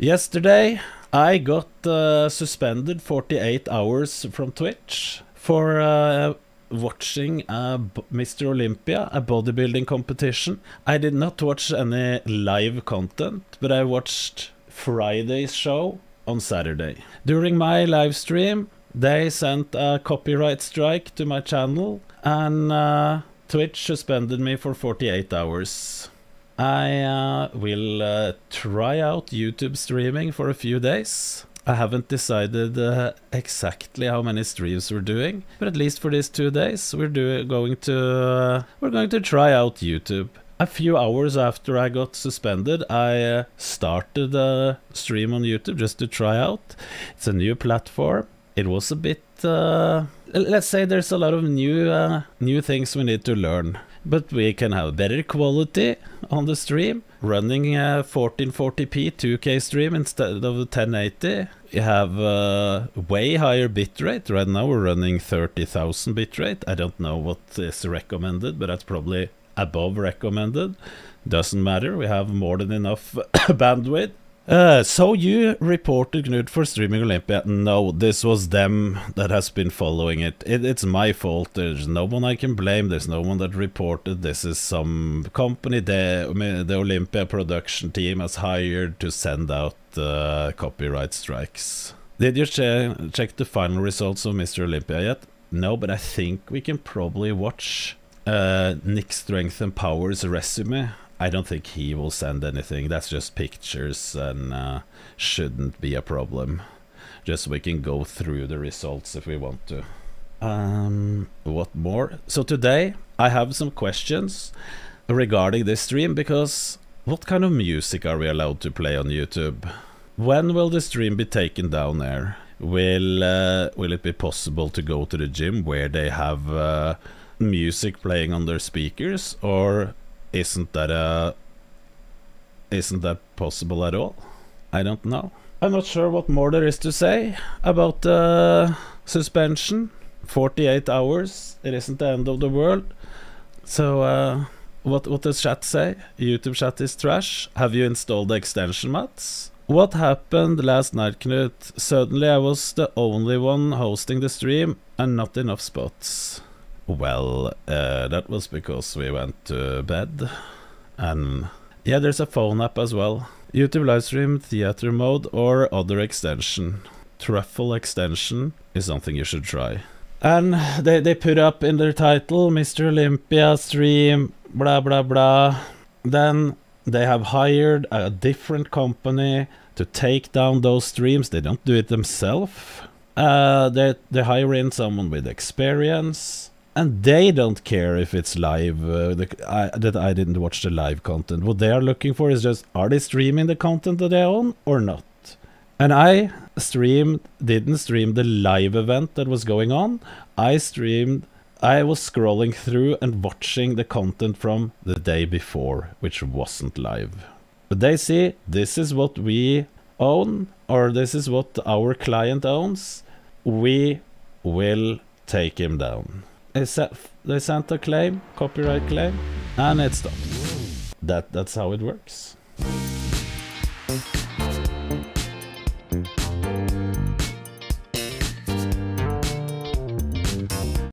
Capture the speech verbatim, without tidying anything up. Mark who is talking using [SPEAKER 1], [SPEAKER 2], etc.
[SPEAKER 1] Yesterday, I got uh, suspended forty-eight hours from Twitch for uh, watching uh, Mister Olympia, a bodybuilding competition. I did not watch any live content, but I watched Friday's show on Saturday. During my live stream, they sent a copyright strike to my channel, and uh, Twitch suspended me for forty-eight hours. I uh, will uh, try out YouTube streaming for a few days. I haven't decided uh, exactly how many streams we're doing, but at least for these two days, we're do going to uh, we're going to try out YouTube. A few hours after I got suspended, I uh, started a stream on YouTube just to try out. It's a new platform. It was a bit, uh, let's say there's a lot of new uh, new things we need to learn. But we can have better quality on the stream, running a fourteen forty p two K stream instead of ten eighty. You have a way higher bitrate. Right now we're running thirty thousand bitrate. I don't know what is recommended, but that's probably above recommended. Doesn't matter, we have more than enough bandwidth. Uh, so you reported Knut for streaming Olympia. No, this was them that has been following it. it. It's my fault. There's no one I can blame. There's no one that reported. This is some company the, the Olympia production team has hired to send out uh, copyright strikes. Did you che check the final results of Mister Olympia yet? No, but I think we can probably watch uh, Nick Strength and Power's resume. I don't think he will send anything. That's just pictures and uh, shouldn't be a problem. Just so we can go through the results if we want to. Um, what more? So today I have some questions regarding this stream, because what kind of music are we allowed to play on YouTube? When will the stream be taken down there? Will, uh, will it be possible to go to the gym where they have uh, music playing on their speakers, or Isn't that uh, isn't that possible at all? I don't know. I'm not sure what more there is to say about the uh, suspension. forty-eight hours. It isn't the end of the world. So uh, what what does chat say? YouTube chat is trash. Have you installed the extension, Mats? What happened last night, Knut? Suddenly I was the only one hosting the stream and not enough spots. Well, uh, that was because we went to bed. And yeah, there's a phone app as well. YouTube livestream, theater mode, or other extension. Truffle extension is something you should try. And they, they put up in their title, Mister Olympia stream, blah blah blah. Then they have hired a different company to take down those streams. They don't do it themselves. Uh, they, they hire in someone with experience. And they don't care if it's live, uh, the, I, that I didn't watch the live content. What they are looking for is just, are they streaming the content that they own or not? And I streamed, didn't stream the live event that was going on. I streamed, I was scrolling through and watching the content from the day before, which wasn't live. But they see, this is what we own, or this is what our client owns. We will take him down. They sent a claim, copyright claim, and it stopped. That, that's how it works.